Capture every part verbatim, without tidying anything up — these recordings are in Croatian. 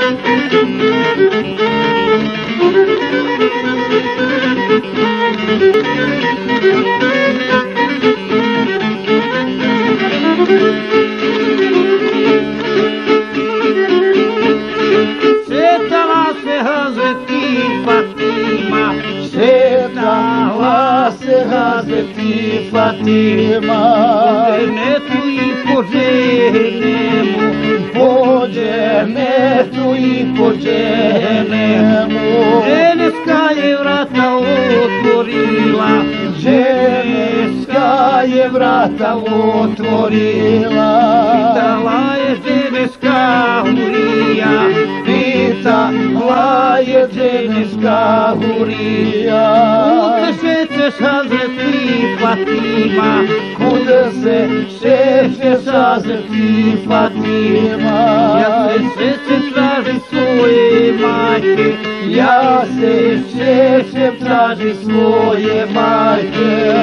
Šetala se Hazreti Fatima, šetala se Hazreti Fatima, džennetu i po džehennemu, po džennetu i po džehennemu. Dženevska je vrata otvorila, Dženevska je vrata otvorila, pitala je dženevska hurija, pitala je dženevska hurija. kuda šećeš Hazreti Fatima, Kuda se šećeš Hazreti Fatima? ja se šećem tražim svoje majke, Ja se šećem tražim svoje majke.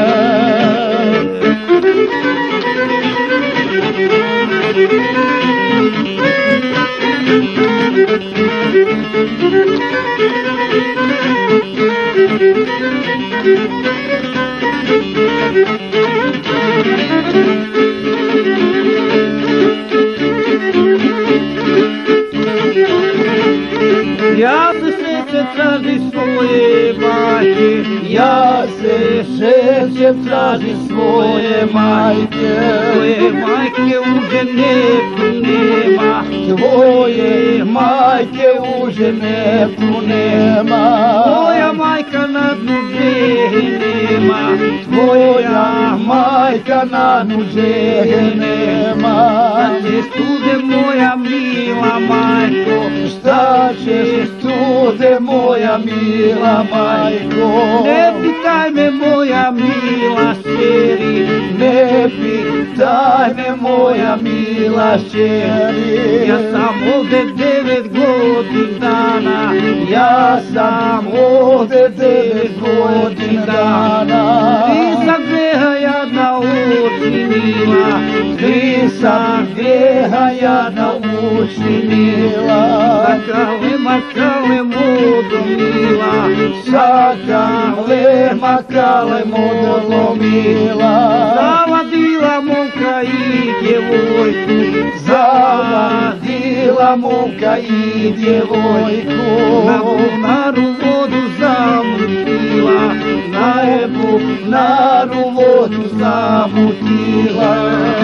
ja se šećem tražim svoje majke, Ja se šećem tražim svoje majke. tvoje majke u džennetu nema, Tvoje majke u džennetu nema. moja majka na dnu džehennema, Tvoja majka na dnu džehennema. šta ćeš tude moja mila majko, Šta ćeš tude moja mila majko? ne pitaj me moja mila šeri, Ne pitaj me moja mila šćeri. ja sam ovde devet godin dana, Ja sam ovde devet godin dana. Ti sam greha jadna učinila, Ti sam greha jadna učinila. Kalema, kalemo domila, Kalema, kalemo dolomila. zavadila momka i djevojku, Zavadila momka i djevojku. na bunaru vodu zamutila, Na bunaru vodu zamutila.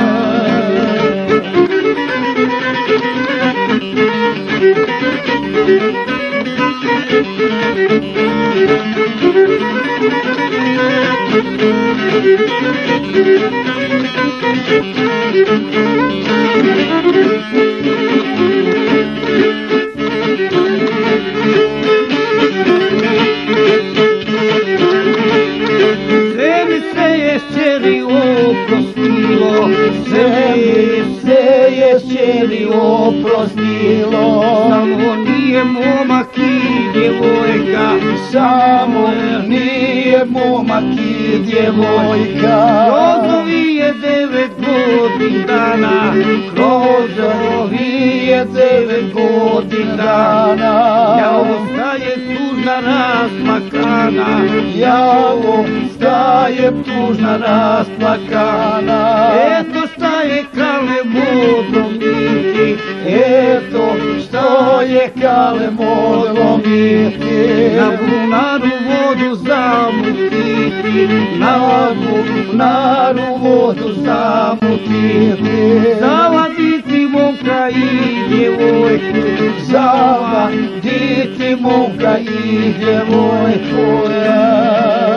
sve mi se je šćeri oprostilo, Sve mi se je šćeri oprostilo. samo nije momak i djevojka, Samo nije momak i djevojka. kroz ovi je devet godin dana, Kroz ovi je devet godin dana. ja ostaje tužna rasplakana, Ja ostajem tužna rasplakana. eto šta je kale modlo miti, Eto što je kale moglo biti. na bunaru vodu zamutiti, Na bunaru vodu zamutiti. zavaditi momka i djevojku, Zavaditi momka i djevojku.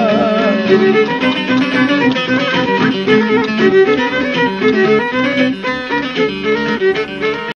Thank you.